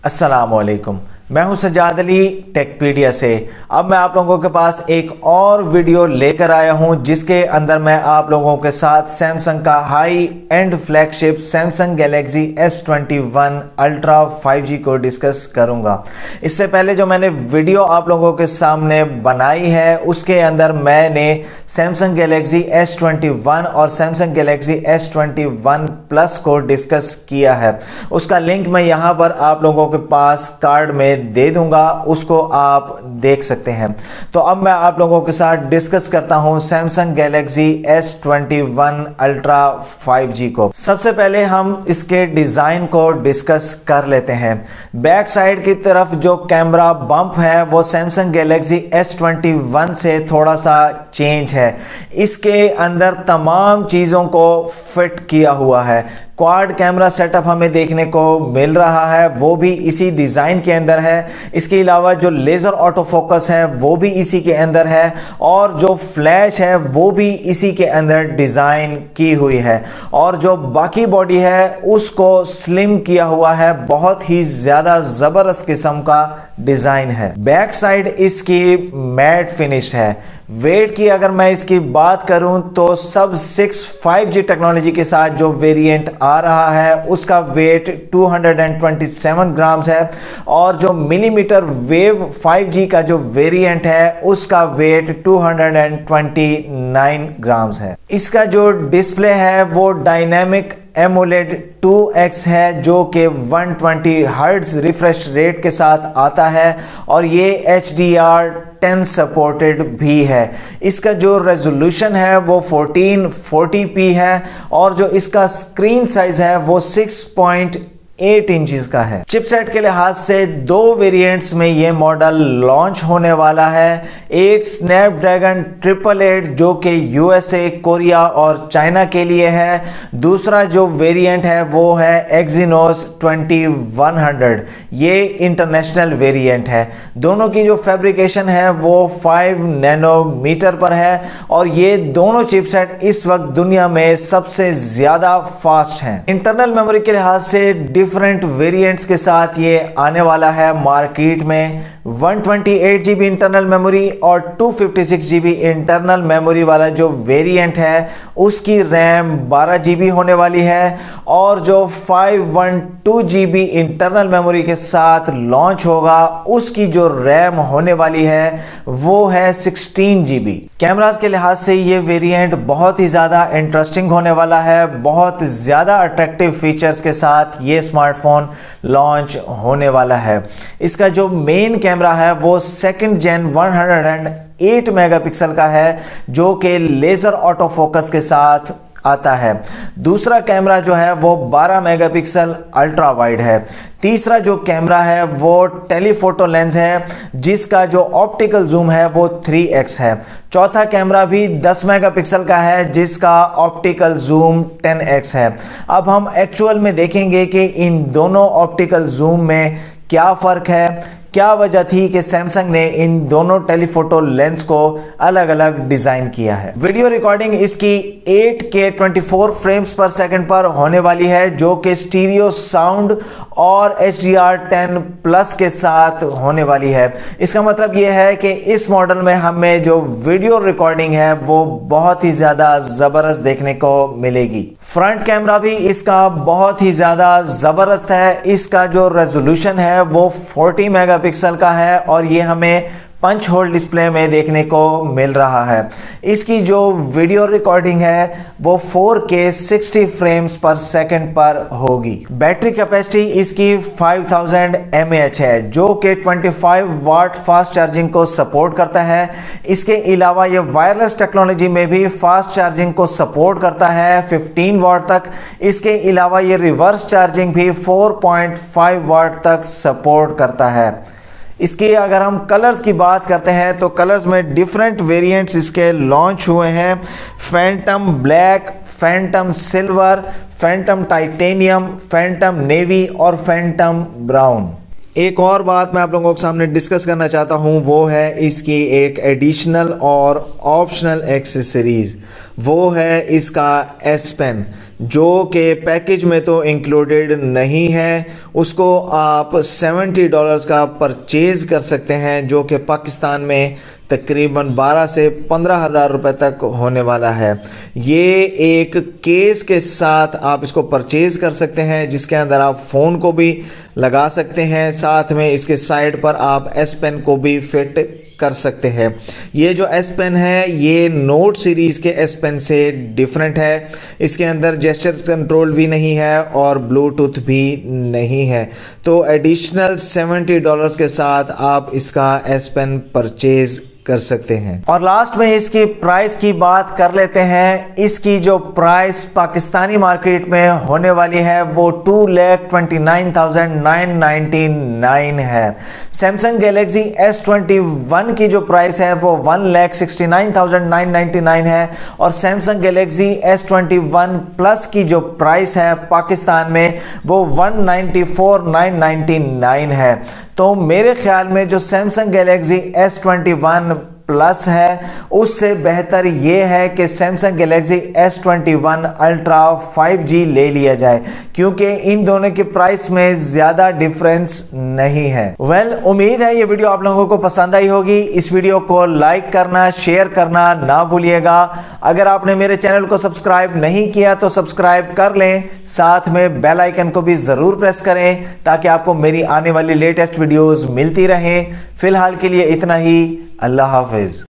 अस्सलामुअलैकुम, मैं हूं सज्जाद अली टेकपीडिया से। अब मैं आप लोगों के पास एक और वीडियो लेकर आया हूं जिसके अंदर मैं आप लोगों के साथ सैमसंग का high end flagship Samsung Galaxy S21 Ultra 5G को डिस्कस करूंगा। इससे पहले जो मैंने वीडियो आप लोगों के सामने बनाई है उसके अंदर मैंने सैमसंग गैलेक्सी S21 और सैमसंग गैलेक्सी S21 प्लस को डिस्कस किया है। उसका लिंक मैं यहां पर आप लोगों के पास कार्ड में दे दूंगा, उसको आप देख सकते हैं। तो अब मैं आप लोगों के साथ डिस्कस करता हूं Samsung Galaxy S21 Ultra 5G को। सबसे पहले हम इसके डिजाइन को डिस्कस कर लेते हैं। बैक साइड की तरफ जो कैमरा बम्प है वो सैमसंग गैलेक्सी S21 से थोड़ा सा चेंज है। इसके अंदर तमाम चीजों को फिट किया हुआ है। क्वाड कैमरा सेटअप हमें देखने को मिल रहा है, वो भी इसी डिजाइन के अंदर है। इसके अलावा जो लेजर ऑटो फोकस है वो भी इसी के अंदर है और जो फ्लैश है वो भी इसी के अंदर डिजाइन की हुई है और जो बाकी बॉडी है उसको स्लिम किया हुआ है। बहुत ही ज्यादा जबरदस्त किस्म का डिजाइन है। बैक साइड इसकी मैट फिनिश्ड है। वेट की अगर मैं इसकी बात करूं तो सब 6 5G टेक्नोलॉजी के साथ जो वेरिएंट आ रहा है उसका वेट 227 ग्राम्स है और जो मिलीमीटर वेव 5G का जो वेरिएंट है उसका वेट 229 ग्राम्स है। इसका जो डिस्प्ले है वो डायनेमिक एमोलेड 2X है जो कि 120 हर्ट्ज रिफ्रेश रेट के साथ आता है और ये HDR10 सपोर्टेड भी है। इसका जो रेजोल्यूशन है वो 1440p है और जो इसका स्क्रीन साइज है वो 6.8 इंचेस का है। चिपसेट के लिहाज से दो वेरिएंट्स में ये मॉडल लॉन्च होने वाला है। एक स्नैपड्रैगन 888 जो कि USA, कोरिया और चाइना के लिए है। दूसरा जो वेरिएंट है वो है Exynos 2100, ये इंटरनेशनल वेरिएंट है। दोनों की जो फैब्रिकेशन है वो 5 नैनोमीटर पर है और ये दोनों चिपसेट इस वक्त दुनिया में सबसे ज्यादा फास्ट हैं। इंटरनल मेमोरी के लिहाज से डिफरेंट वेरिएंट्स के साथ ये आने वाला है मार्केट में। 128GB इंटरनल मेमोरी और 256GB इंटरनल मेमोरी वाला जो वेरिएंट है उसकी रैम 12GB होने वाली है और जो 512GB इंटरनल मेमोरी के साथ लॉन्च होगा उसकी जो रैम होने वाली है वो है 16GB। कैमरास के लिहाज से ये वेरिएंट बहुत ही ज़्यादा इंटरेस्टिंग होने वाला है। बहुत ज़्यादा अट्रैक्टिव फीचर्स के साथ ये स्मार्टफोन लॉन्च होने वाला है। इसका जो मेन कैमरा है वो सेकंड जेन 108 मेगापिक्सल का है जो कि लेजर ऑटो फोकस के साथ आता है। दूसरा कैमरा जो है वो 12 मेगापिक्सल अल्ट्रा वाइड है। तीसरा जो कैमरा है वो टेलीफोटो लेंस है जिसका जो ऑप्टिकल जूम है वो 3x है। चौथा कैमरा भी 10 मेगापिक्सल का है जिसका ऑप्टिकल जूम 10x है। अब हम एक्चुअल में देखेंगे कि इन दोनों ऑप्टिकल जूम में क्या फ़र्क है, क्या वजह थी कि सैमसंग ने इन दोनों टेलीफोटो लेंस को अलग अलग डिजाइन किया है। वीडियो रिकॉर्डिंग इसकी 8K 24 फ्रेम्स पर सेकंड पर होने वाली है जो कि स्टीरियो साउंड और HDR10 प्लस के साथ होने वाली है। इसका मतलब यह है कि इस मॉडल में हमें जो वीडियो रिकॉर्डिंग है वो बहुत ही ज्यादा जबरदस्त देखने को मिलेगी। फ्रंट कैमरा भी इसका बहुत ही ज्यादा जबरदस्त है। इसका जो रेजोल्यूशन है वो 40 मेगापिक्सल का है और ये हमें पंच होल डिस्प्ले में देखने को मिल रहा है। इसकी जो वीडियो रिकॉर्डिंग है वो 4K 60 फ्रेम्स पर सेकंड पर होगी। बैटरी कैपेसिटी इसकी 5000 mAh है जो कि 25 वाट फास्ट चार्जिंग को सपोर्ट करता है। इसके अलावा ये वायरलेस टेक्नोलॉजी में भी फास्ट चार्जिंग को सपोर्ट करता है 15 वाट तक। इसके अलावा ये रिवर्स चार्जिंग भी 4.5 वाट तक सपोर्ट करता है। इसके अगर हम कलर्स की बात करते हैं तो कलर्स में डिफरेंट वेरिएंट्स इसके लॉन्च हुए हैं। Phantom Black, Phantom Silver, Phantom Titanium, Phantom Navy और फैंटम ब्राउन। एक और बात मैं आप लोगों के सामने डिस्कस करना चाहता हूं वो है इसकी एक एडिशनल और ऑप्शनल एक्सेसरीज, वो है इसका S पेन। जो कि पैकेज में तो इंक्लूडेड नहीं है, उसको आप $70 का परचेज़ कर सकते हैं, जो कि पाकिस्तान में तकरीबन 12 से 15 हज़ार रुपये तक होने वाला है। ये एक केस के साथ आप इसको परचेज़ कर सकते हैं, जिसके अंदर आप फ़ोन को भी लगा सकते हैं, साथ में इसके साइड पर आप S पेन को भी फिट कर सकते हैं। ये जो S पेन है ये नोट सीरीज़ के S पेन से डिफरेंट है। इसके अंदर जेस्चर कंट्रोल भी नहीं है और ब्लूटूथ भी नहीं है, तो एडिशनल $70 के साथ आप इसका S पेन परचेज़ कर सकते हैं। और लास्ट में इसकी प्राइस की बात कर लेते हैं। इसकी जो प्राइस पाकिस्तानी मार्केट में होने वाली है वो 2,29,999 है। सैमसंग गैलेक्सी S21 की जो प्राइस है वो 1,69,999 है और सैमसंग गैलेक्सी S21 प्लस की जो प्राइस है पाकिस्तान में वो 1,94,999 है। तो मेरे ख्याल में जो सैमसंग गैलेक्सी S21 प्लस है उससे बेहतर ये है कि Samsung Galaxy S21 Ultra 5G ले लिया जाए, क्योंकि इन दोनों के प्राइस में ज़्यादा डिफरेंस नहीं है। उम्मीद है ये वीडियो आप लोगों को पसंद आई होगी। इस वीडियो को लाइक करना, शेयर करना ना भूलिएगा। अगर आपने मेरे चैनल को सब्सक्राइब नहीं किया तो सब्सक्राइब कर लें, साथ में बेल आइकन को भी ज़रूर प्रेस करें ताकि आपको मेरी आने वाली लेटेस्ट वीडियोज़ मिलती रहें। फिलहाल के लिए इतना ही। अल्लाह हाफिज़।